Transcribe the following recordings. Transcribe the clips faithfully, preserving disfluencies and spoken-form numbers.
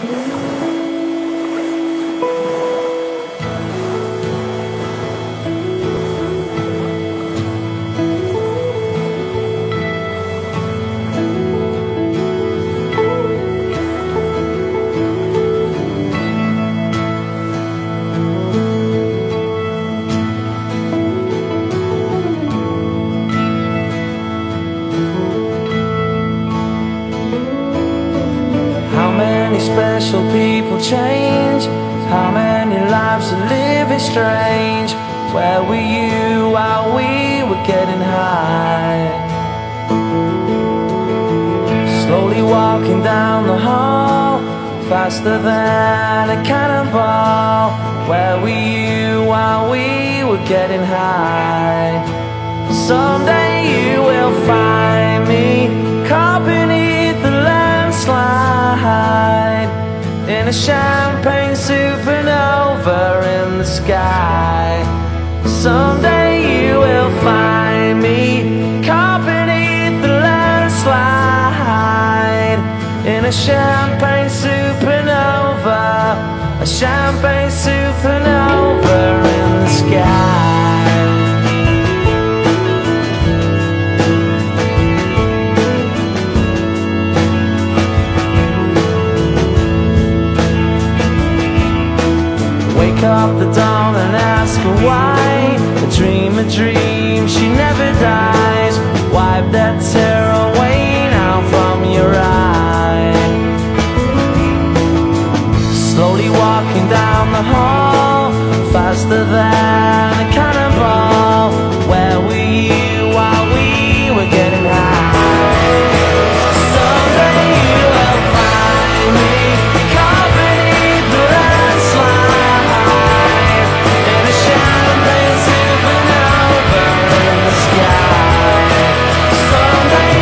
Special people change. How many lives are living strange? Where were you while we were getting high? Slowly walking down the hall, faster than a cannonball. Where were you while we were getting high? Someday you will find me caught beneath the landslide, in a champagne supernova in the sky. Someday you will find me caught beneath the landslide, in a champagne supernova, a champagne supernova in the sky. Wake up the dawn and ask her why. A dream, a dream, she never dies. Wipe that tear away now from your eye. Slowly walking down the hall, faster than a cannonball. Where were you while we were getting high? Someday you will find me caught beneath the landslide, in a champagne supernova in the sky. Someday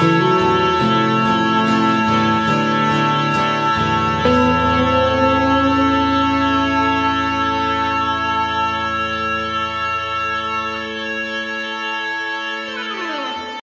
Bye.